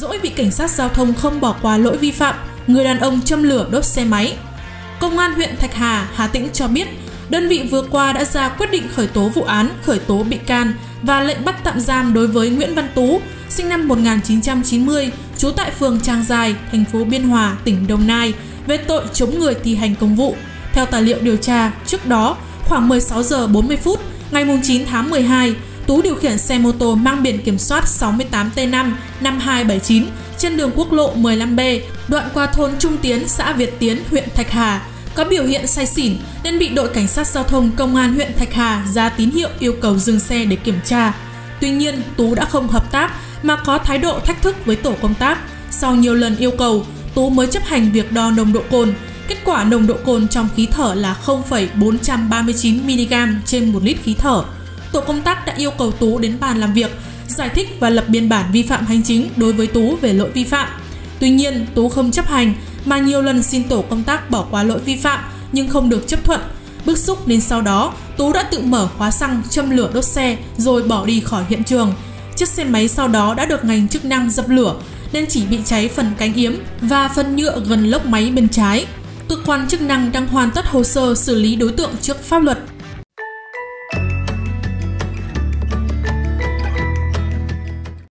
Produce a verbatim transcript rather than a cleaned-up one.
dỗi vị cảnh sát giao thông không bỏ qua lỗi vi phạm, người đàn ông châm lửa đốt xe máy. Công an huyện Thạch Hà, Hà Tĩnh cho biết, đơn vị vừa qua đã ra quyết định khởi tố vụ án, khởi tố bị can và lệnh bắt tạm giam đối với Nguyễn Văn Tú, sinh năm một nghìn chín trăm chín mươi, trú tại phường Tràng Giài, thành phố Biên Hòa, tỉnh Đồng Nai, về tội chống người thi hành công vụ. Theo tài liệu điều tra, trước đó, khoảng mười sáu giờ bốn mươi phút ngày chín tháng mười hai, Tú điều khiển xe mô tô mang biển kiểm soát sáu mươi tám T năm năm hai bảy chín trên đường quốc lộ mười lăm B, đoạn qua thôn Trung Tiến, xã Việt Tiến, huyện Thạch Hà, có biểu hiện say xỉn nên bị đội cảnh sát giao thông công an huyện Thạch Hà ra tín hiệu yêu cầu dừng xe để kiểm tra. Tuy nhiên, Tú đã không hợp tác mà có thái độ thách thức với tổ công tác. Sau nhiều lần yêu cầu, Tú mới chấp hành việc đo nồng độ cồn. Kết quả nồng độ cồn trong khí thở là không phẩy bốn trăm ba mươi chín mi-li-gam trên một lít khí thở. Tổ công tác đã yêu cầu Tú đến bàn làm việc, giải thích và lập biên bản vi phạm hành chính đối với Tú về lỗi vi phạm. Tuy nhiên, Tú không chấp hành mà nhiều lần xin tổ công tác bỏ qua lỗi vi phạm nhưng không được chấp thuận. Bức xúc nên sau đó, Tú đã tự mở khóa xăng châm lửa đốt xe rồi bỏ đi khỏi hiện trường. Chiếc xe máy sau đó đã được ngành chức năng dập lửa nên chỉ bị cháy phần cánh yếm và phần nhựa gần lốc máy bên trái. Cơ quan chức năng đang hoàn tất hồ sơ xử lý đối tượng trước pháp luật.